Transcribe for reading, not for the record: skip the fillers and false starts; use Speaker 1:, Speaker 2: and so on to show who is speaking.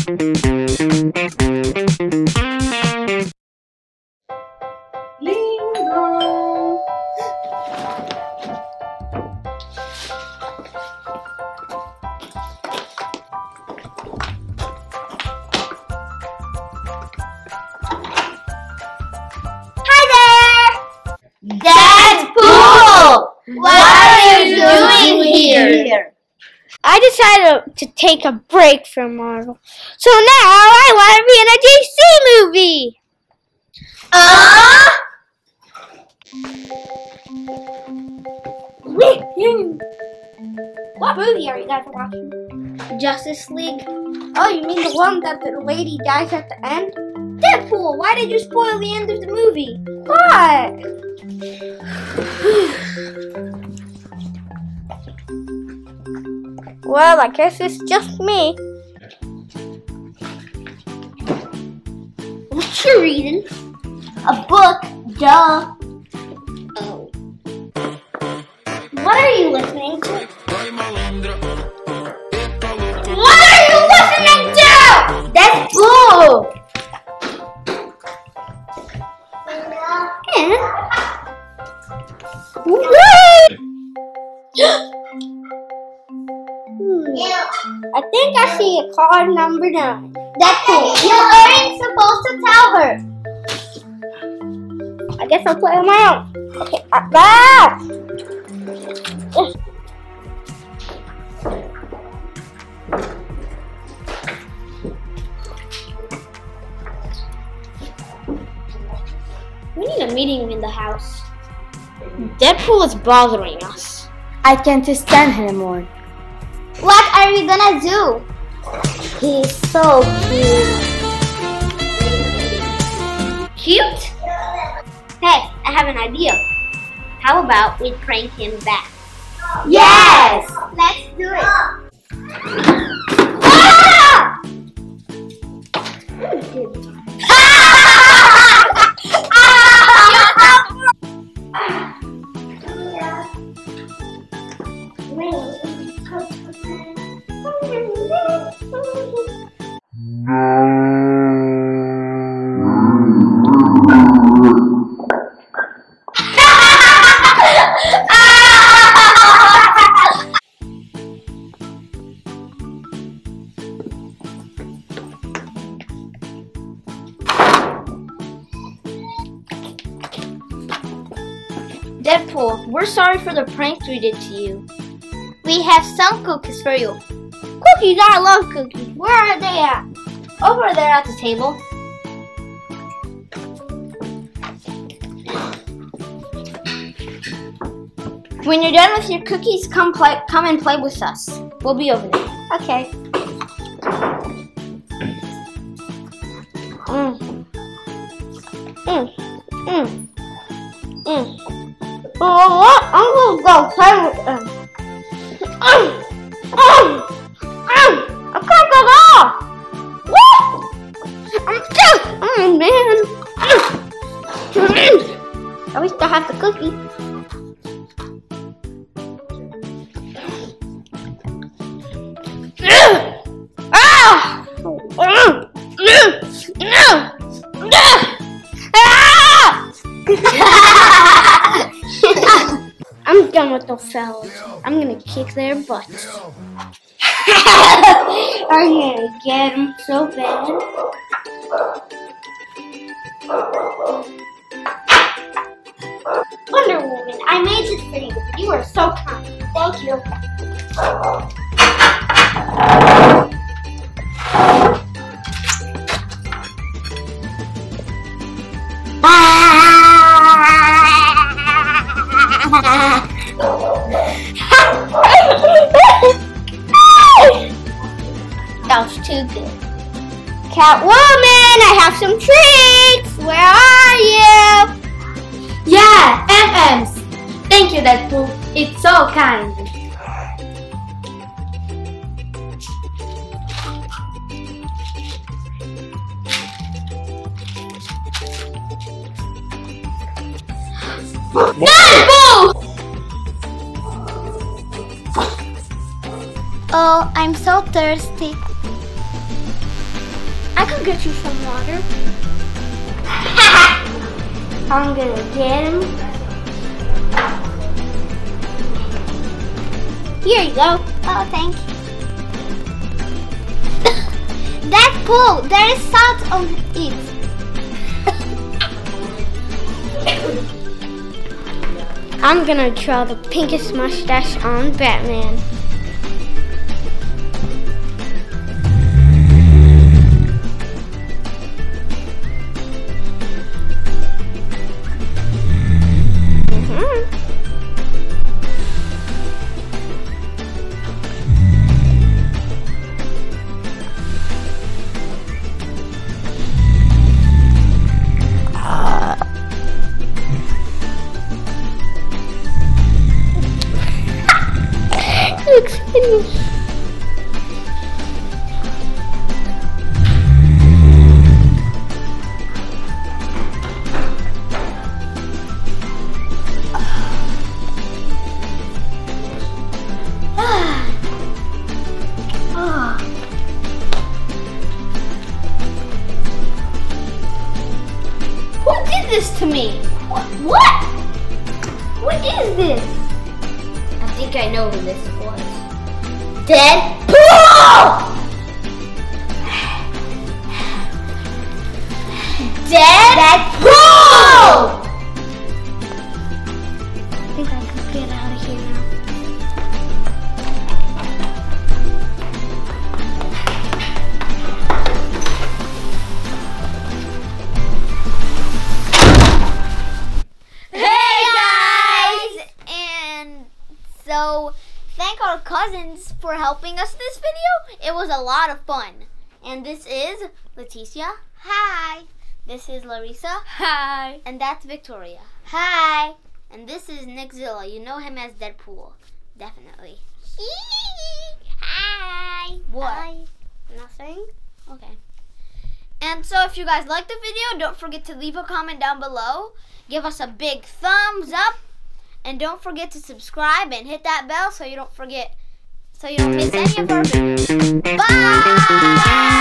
Speaker 1: Deadpool! What are you doing here?
Speaker 2: I decided to take a break from Marvel. So now I want to be in a DC movie. What movie are you guys watching?
Speaker 1: Justice League.
Speaker 2: Oh, you mean the one that the lady dies at the end? Deadpool, why did you spoil the end of the movie? What? Well, I guess it's just me.
Speaker 1: What you reading? A book, duh. Oh. What are you listening to? What are you listening to? Deadpool!
Speaker 2: I think I see a card number 9.
Speaker 1: Deadpool, you aren't supposed to tell her.
Speaker 2: I guess I'll play on my own. Okay, back! We need a meeting in the house. Deadpool is bothering us.
Speaker 3: I can't stand him anymore.
Speaker 1: What are we gonna do? He's so cute. Cute? Hey, I have an idea. How about we prank him back? Yes! Let's do it.
Speaker 2: Deadpool, we're sorry for the pranks we did to you.
Speaker 1: We have some cookies for you.
Speaker 2: Cookies? I love cookies. Where are they at? Over there at the table. When you're done with your cookies, come and play with us. We'll be over there.
Speaker 1: Okay.
Speaker 2: What? I'm gonna go play with them. I can't get off. What? Oh man. At least I have the cookie. I'm done with those fellas. I'm gonna kick their butts. Are you gonna get them so bad?
Speaker 1: Wonder Woman, I made this for you. You are so kind. Thank you.
Speaker 2: That was too good. Catwoman, I have some treats. Where are you?
Speaker 3: Yeah, M&M's. Thank you, Deadpool. It's so kind.
Speaker 2: Deadpool!
Speaker 1: Oh, I'm so thirsty.
Speaker 2: I could get you some water.
Speaker 3: I'm gonna get him.
Speaker 2: Here you go.
Speaker 1: Oh, thank you. Deadpool, there is salt on it.
Speaker 2: I'm gonna draw the pinkest mustache on Batman. Looks hideous.
Speaker 1: Who did this to me? What? What is this? I think I know who this was. Deadpool! Deadpool!
Speaker 2: I think I could get out of here now.
Speaker 1: Hey guys! And so, thank our cousins for helping us this video. It was a lot of fun. And this is Leticia. Hi. This is Larissa.
Speaker 3: Hi.
Speaker 1: And that's Victoria. Hi. And this is Nickzilla. You know him as Deadpool. Definitely. Hi. What? Hi. Nothing? Okay. And so if you guys liked the video, don't forget to leave a comment down below. Give us a big thumbs up. And don't forget to subscribe and hit that bell so you don't miss any of our videos. Bye!